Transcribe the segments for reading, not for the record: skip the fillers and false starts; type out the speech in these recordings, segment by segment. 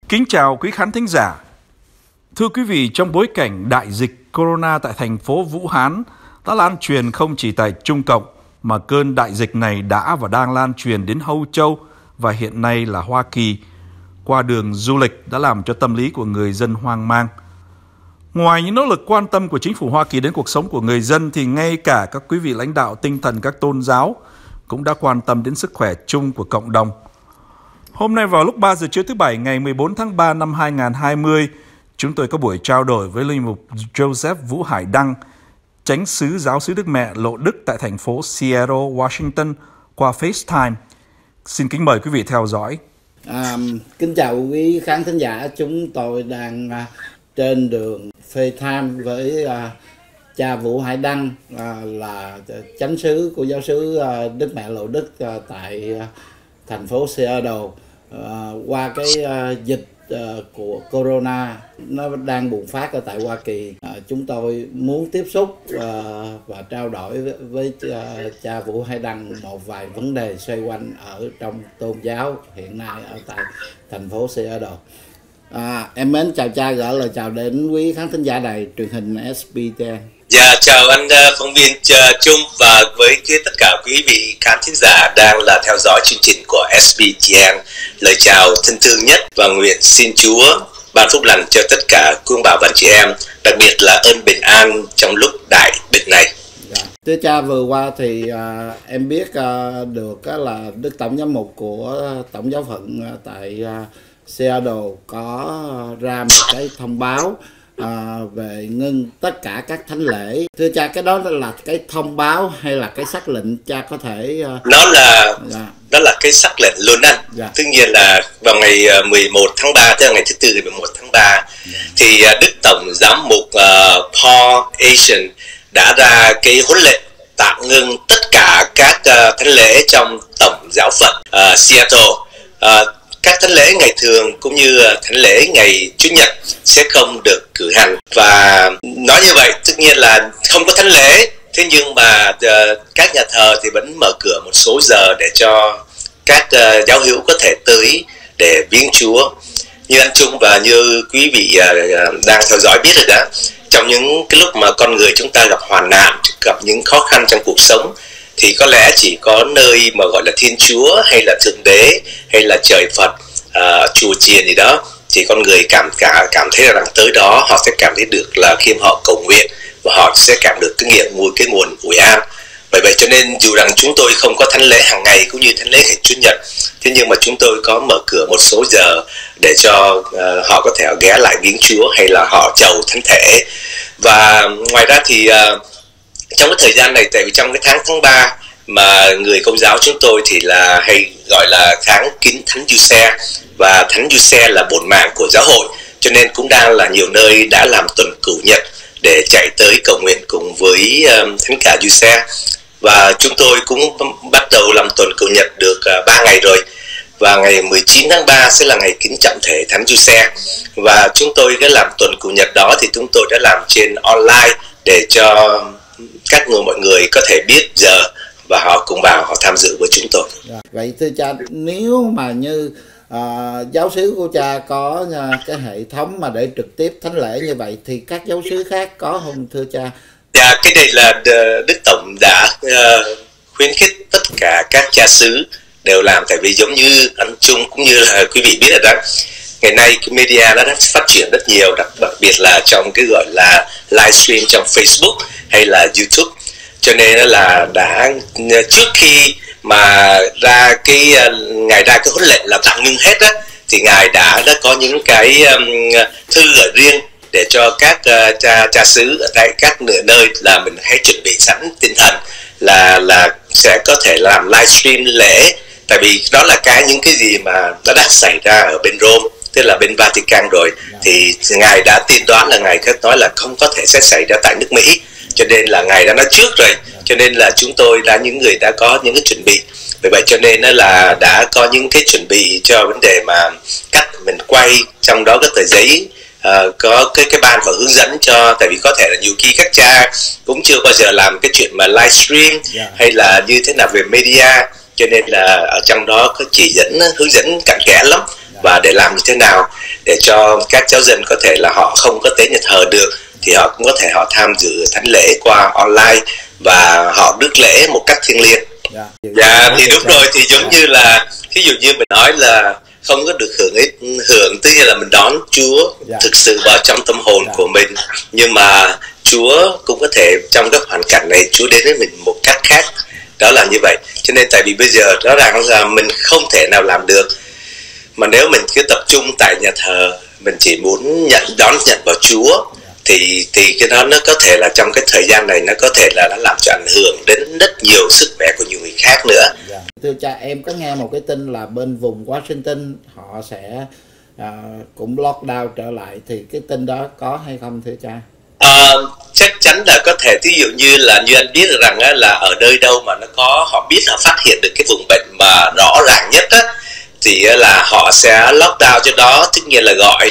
Kính chào quý khán thính giả. Thưa quý vị, trong bối cảnh đại dịch corona tại thành phố Vũ Hán đã lan truyền không chỉ tại Trung Cộng, mà cơn đại dịch này đã và đang lan truyền đến Âu Châu và hiện nay là Hoa Kỳ, qua đường du lịch đã làm cho tâm lý của người dân hoang mang. Ngoài những nỗ lực quan tâm của chính phủ Hoa Kỳ đến cuộc sống của người dân, thì ngay cả các quý vị lãnh đạo tinh thần các tôn giáo cũng đã quan tâm đến sức khỏe chung của cộng đồng. Hôm nay vào lúc 3 giờ trưa thứ Bảy ngày 14 tháng 3 năm 2020, chúng tôi có buổi trao đổi với Linh mục Joseph Vũ Hải Đăng, Chánh xứ Giáo xứ Đức Mẹ Lộ Đức tại thành phố Seattle, Washington qua FaceTime. Xin kính mời quý vị theo dõi. Kính chào quý khán thính giả, chúng tôi đang trên đường FaceTime với cha Vũ Hải Đăng, là chánh xứ của Giáo xứ Đức Mẹ Lộ Đức tại thành phố Seattle. Qua cái dịch của corona nó đang bùng phát ở tại Hoa Kỳ, chúng tôi muốn tiếp xúc và trao đổi với cha Vũ Hải Đăng một vài vấn đề xoay quanh ở trong tôn giáo hiện nay ở tại thành phố Seattle. Em mến chào cha, gửi lời chào đến quý khán thính giả đài truyền hình SBTN. Dạ, chào anh phóng viên Trung và với tất cả quý vị khán thính giả đang là theo dõi chương trình của SBTN. Lời chào thân thương nhất và nguyện xin Chúa ban phúc lành cho tất cả quý ông bà và chị em, đặc biệt là ơn bình an trong lúc đại dịch này. Dạ. Thưa cha, vừa qua thì em biết được là Đức Tổng giám mục của Tổng giáo phận tại Seattle có ra một cái thông báo về ngưng tất cả các thánh lễ. Thưa cha, cái đó là cái thông báo hay là cái sắc lệnh, cha có thể Đó là cái sắc lệnh luôn anh. Tất nhiên là vào ngày 11 tháng 3, tức là ngày thứ Tư ngày 11 tháng 3, thì Đức Tổng giám mục Paul Asian đã ra cái huấn lệnh tạm ngưng tất cả các thánh lễ trong Tổng giáo phận Seattle. Các thánh lễ ngày thường cũng như thánh lễ ngày Chủ nhật sẽ không được cử hành. Và nói như vậy tất nhiên là không có thánh lễ, thế nhưng mà các nhà thờ thì vẫn mở cửa một số giờ để cho các giáo hữu có thể tới để viếng Chúa. Như anh Trung và như quý vị đang theo dõi biết rồi đó, trong những cái lúc mà con người chúng ta gặp hoạn nạn, gặp những khó khăn trong cuộc sống, thì có lẽ chỉ có nơi mà gọi là Thiên Chúa hay là Thượng Đế hay là trời Phật, chùa chiền gì đó, thì con người cảm thấy rằng tới đó họ sẽ cảm thấy được là khi họ cầu nguyện và họ sẽ cảm được cái nguồn ủi an. Bởi vậy cho nên dù rằng chúng tôi không có thánh lễ hàng ngày cũng như thánh lễ ngày Chủ nhật, thế nhưng mà chúng tôi có mở cửa một số giờ để cho họ có thể ghé lại viếng Chúa hay là họ chầu thánh thể. Và ngoài ra thì trong cái thời gian này, tại vì trong cái tháng 3 mà người Công giáo chúng tôi thì là hay gọi là tháng kính Thánh Giuse, và Thánh Giuse là bổn mạng của giáo hội, cho nên cũng đang là nhiều nơi đã làm tuần cửu nhật để chạy tới cầu nguyện cùng với Thánh cả Giuse. Và chúng tôi cũng bắt đầu làm tuần cửu nhật được 3 ngày rồi, và ngày 19 tháng 3 sẽ là ngày kính trọng thể Thánh Giuse. Và chúng tôi cái làm tuần cửu nhật đó thì chúng tôi đã làm trên online để cho mọi người có thể biết giờ và họ cùng vào họ tham dự với chúng tôi. Vậy thưa cha, nếu mà như giáo xứ của cha có cái hệ thống mà để trực tiếp thánh lễ như vậy thì các giáo xứ khác có không thưa cha? Dạ, cái này là Đức Tổng đã khuyến khích tất cả các cha xứ đều làm, tại vì giống như anh Trung cũng như là quý vị biết rồi đó, ngày nay cái media nó đã phát triển rất nhiều, đặc biệt là trong cái gọi là livestream trong Facebook hay là YouTube. Cho nên là đã trước khi mà ra ngài ra cái huấn lệnh là tạm ngưng hết á, thì ngài đã có những cái thư gửi riêng để cho các cha xứ ở tại các nơi là mình hãy chuẩn bị sẵn tinh thần là sẽ có thể làm livestream lễ, tại vì đó là những cái gì mà nó đã xảy ra ở bên Rome, tức là bên Vatican rồi, thì ngài đã tiên đoán là ngài nói là không có thể sẽ xảy ra tại nước Mỹ, cho nên là ngài đã nói trước rồi, cho nên là chúng tôi những người đã có những cái chuẩn bị. Vì vậy cho nên là đã có những cái chuẩn bị cho vấn đề mà cách mình quay, trong đó có tờ giấy, có cái ban họ hướng dẫn cho, tại vì có thể là nhiều khi các cha cũng chưa bao giờ làm cái chuyện mà livestream hay là như thế nào về media, cho nên là ở trong đó có chỉ dẫn hướng dẫn cặn kẽ lắm. và để làm như thế nào để cho các giáo dân có thể là họ không có tới nhà thờ được thì họ cũng có thể họ tham dự thánh lễ qua online và họ rước lễ một cách thiêng liêng. Dạ thì đúng rồi, thì giống như là ví dụ như mình nói là không có được hưởng tức là mình đón Chúa thực sự vào trong tâm hồn của mình, nhưng mà Chúa cũng có thể trong cái hoàn cảnh này Chúa đến với mình một cách khác, đó là như vậy. Cho nên tại vì bây giờ rõ ràng là mình không thể nào làm được, mà nếu mình cứ tập trung tại nhà thờ, mình chỉ muốn đón nhận vào Chúa thì cái đó nó có thể là trong cái thời gian này nó có thể là nó làm cho ảnh hưởng đến rất nhiều sức khỏe của nhiều người khác nữa. Thưa cha, em có nghe một cái tin là bên vùng Washington họ sẽ cũng lockdown trở lại, thì cái tin đó có hay không thưa cha? Chắc chắn là có thể, ví dụ như anh biết được rằng là ở nơi đâu mà nó có họ biết họ phát hiện được cái vùng bệnh mà rõ ràng nhất á, thì là họ sẽ lockdown cho đó, tất nhiên là gọi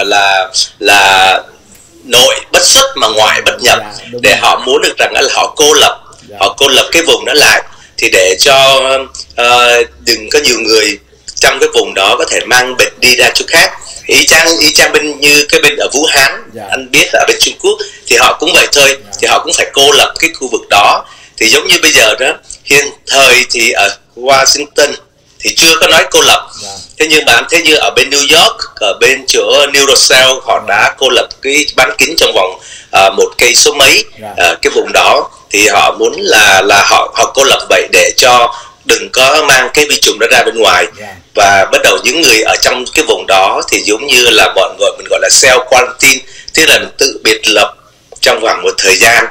là nội bất xuất mà ngoại bất nhập, để họ muốn được rằng là họ cô lập cái vùng đó lại, thì để cho đừng có nhiều người trong cái vùng đó có thể mang bệnh đi ra chỗ khác. Ý chang bên như cái bên ở Vũ Hán, anh biết là ở bên Trung Quốc thì họ cũng vậy thôi, thì họ cũng phải cô lập cái khu vực đó. Thì giống như bây giờ đó, hiện thời thì ở Washington thì chưa có nói cô lập, thế nhưng mà thế như ở bên New York, ở bên chỗ New Rochelle họ đã cô lập cái bán kính trong vòng 1 cây số mấy cái vùng đó, thì họ muốn là họ cô lập vậy để cho đừng có mang cái vi trùng đó ra bên ngoài. Và bắt đầu những người ở trong cái vùng đó thì giống như là mình gọi là self quarantine, tức là tự biệt lập trong vòng một thời gian.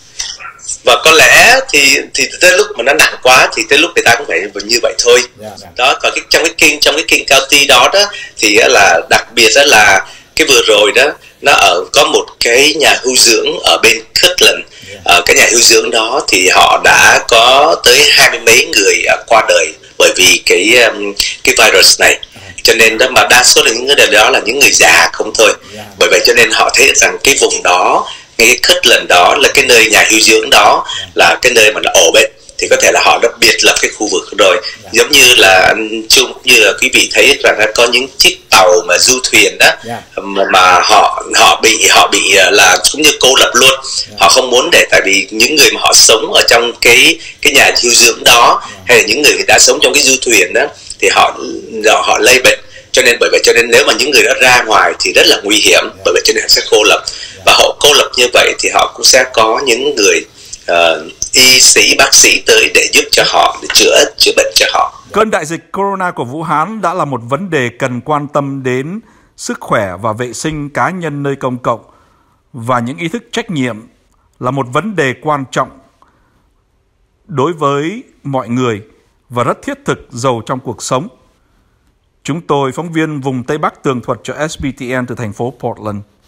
Và có lẽ thì tới lúc mà nó nặng quá thì tới lúc người ta cũng phải như vậy thôi. Đó, còn trong cái King County đó thì là đặc biệt đó là cái vừa rồi đó, nó có một cái nhà hưu dưỡng ở bên Kirtland. Cái nhà hưu dưỡng đó thì họ đã có tới 20 mấy người qua đời bởi vì cái virus này. Cho nên đó mà đa số là những người đó là những người già không thôi. Bởi vậy cho nên họ thấy rằng cái vùng đó, cái Kirtland đó là cái nơi nhà hưu dưỡng đó là cái nơi mà nó ổ bệnh, thì có thể là họ đã biệt lập cái khu vực rồi. Giống như là anh Trung như là quý vị thấy rằng có những chiếc tàu mà du thuyền đó mà họ bị là cũng như cô lập luôn. Họ không muốn để, tại vì những người mà họ sống ở trong cái nhà hưu dưỡng đó, hay là những người đã sống trong cái du thuyền đó, thì họ lây bệnh. Cho nên bởi vậy cho nên nếu mà những người đó ra ngoài thì rất là nguy hiểm, bởi vậy cho nên họ sẽ cô lập. Và họ cô lập như vậy thì họ cũng sẽ có những người y sĩ, bác sĩ tới để giúp cho họ, để chữa bệnh cho họ. Cơn đại dịch corona của Vũ Hán đã là một vấn đề cần quan tâm đến sức khỏe và vệ sinh cá nhân nơi công cộng, và những ý thức trách nhiệm là một vấn đề quan trọng đối với mọi người và rất thiết thực giàu trong cuộc sống. Chúng tôi, phóng viên vùng Tây Bắc tường thuật cho SBTN từ thành phố Portland.